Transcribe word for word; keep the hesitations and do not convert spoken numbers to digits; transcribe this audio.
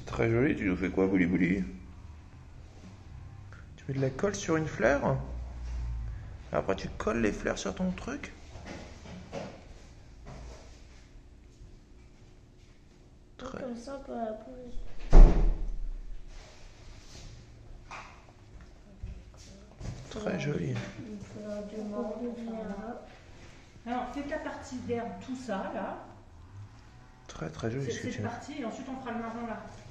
C'est très joli, tu nous fais quoi, Bouli Bouli? Tu mets de la colle sur une fleur? Après tu colles les fleurs sur ton truc? Très, Comme ça pour la poser. très joli. Il faudra demander là. Alors, faites la partie verte, tout ça, là. Très très joli C'est ce que tu cette as. partie, et ensuite on fera le marron là.